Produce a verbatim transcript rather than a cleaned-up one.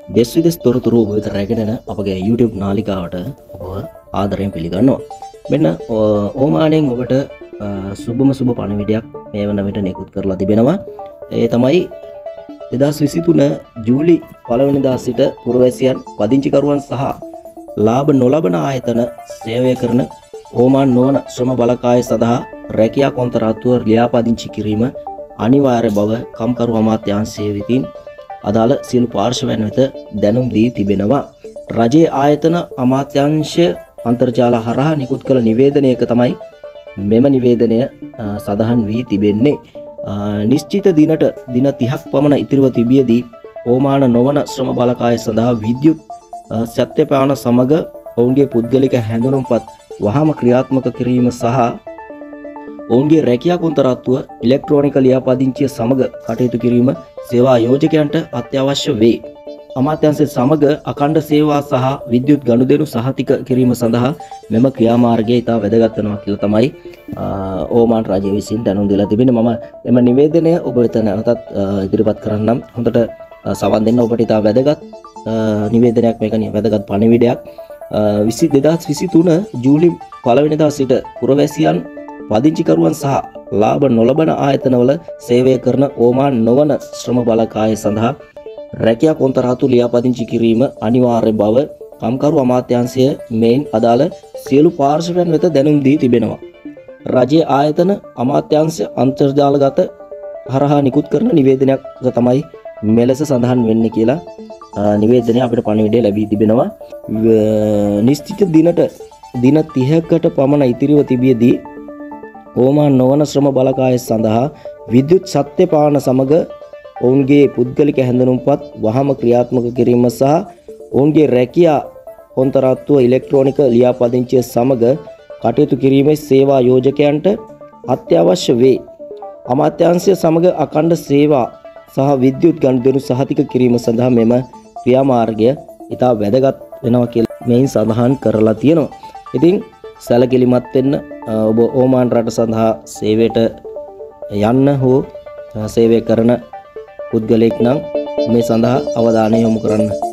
දෙස් විදෙස් තොරතුරු ඔබ වෙත රැගෙන යන අපගේ YouTube නාලිකාවට ඔබ ආදරයෙන් පිළිගන්නවා. මෙන්න ඕමානයෙන් ඔබට සුබම සුබ පණිවිඩයක් මේ වන විට නිකුත් කරලා තිබෙනවා. ඒ තමයි දෙදහස් විසිතුන ජූලි පළවෙනිදා සිට පුරවැසියන් පදිංචිකරුවන් සහ ලාභ නොලබන ආයතන සේවය කරන ඕමාන් නොවන ශ්‍රම බලකාය සඳහා රැකියා කොන්ත්‍රාත්තුව ලියාපදිංචි කිරීම අනිවාර්ය බව කම්කරු අමාත්‍යාංශය විසින් අදාළ සියලු පාර්ශවයන් වෙත දැනුම් දී තිබෙනවා. රජයේ ආයතන අමාත්‍යාංශය අන්තර්ජාල හරහා නිකුත් කළ නිවේදනයක තමයි මෙම නිවේදනය සඳහන් වී තිබෙන්නේ. නිශ්චිත දිනට දින තිහක් පමණ ඉතිරිව තිබියදී ඕමාන නොවන ශ්‍රම බලකාය සඳහා විද්‍යුත් සත්‍යපාන සමග ඔවුන්ගේ පුද්ගලික හැඳුනුම්පත් වහාම ක්‍රියාත්මක කිරීම සහ ඔවුන්ගේ රැකියා කොන්ත්‍රාත්තුව ඉලෙක්ට්‍රොනික ලියාපදිංචිය සමග කටයුතු කිරීම සේවා ආයෝජකයන්ට අත්‍යවශ්‍ය වේ. අමාත්‍යාංශය සමග අඛණ්ඩ සේවා සහ විද්‍යුත් ගනුදෙනු සහතික කිරීම සඳහා මෙම ක්‍රියාමාර්ගය ඉතා වැදගත් වෙනවා කියලා තමයි ඕමාන් රජය විසින් දැනුම් දීලා තිබෙන්නේ. මම එම නිවේදනය ඔබ වෙත නැවතත් ඉදිරිපත් කරන්නම්. හොඳට සවන් දෙන්න ඔබට ඉතා වැදගත් නිවේදනයක්, මේක වැදගත් පණිවිඩයක්. දෙදහස් විසිතුන ජූලි පළවෙනිදා සිට පුරවැසියන් පදිංචිකරුවන් සහ ලාභ නොලබන ආයතනවල සේවය කරන ඕමාන් නොවන ශ්‍රම බලකාය සඳහා රැකියා කොන්ත්‍රාත්තු ලියාපදිංචි කිරීම අනිවාර්ය බව කම්කරු අමාත්‍යාංශය මෙයින් අදාළ සියලු පාර්ශවයන් වෙත දැනුම් දී තිබෙනවා. රජයේ ආයතන අමාත්‍යාංශය අන්තර්ජාලගත හරහා නිකුත් කරන නිවේදනයක් තමයි මෙලෙස සඳහන් වෙන්නේ කියලා නිවේදනය අපිට පණිවිඩය ලැබී තිබෙනවා. නිශ්චිත දිනට දින තිහකට පමණ ඉතිරිව තිබියදී ඕමාන් නොවන ශ්‍රම බලකාය සඳහා විද්‍යුත් සත්‍යපාන සමග ඔවුන්ගේ පුද්ගලික හැඳුනුම්පත් වහාම ක්‍රියාත්මක කිරීම සහ ඔවුන්ගේ රැකියා කොන්ත්‍රාත්තුව ඉලෙක්ට්‍රොනික ලියාපදිංචිය සමග කටයුතු කිරීමේ සේවා ආයෝජකයන්ට අත්‍යවශ්‍ය වේ. අමාත්‍යාංශය සමග අඛණ්ඩ සේවා සහ විද්‍යුත් ගනුදෙනු සහතික කිරීම සඳහා මෙම ක්‍රියාමාර්ගය ඉතා වැදගත් වෙනවා කියලා මෙයින් සඳහන් කරලා තියෙනවා. ඉතින් සැලකිලිමත් වෙන්න ඔබ ඕමාන් රට සඳහා සේවයට යන්න හෝ සේවය කරන පුද්ගලයෙක් නම් මේ සඳහා අවධානය යොමු කරන්න.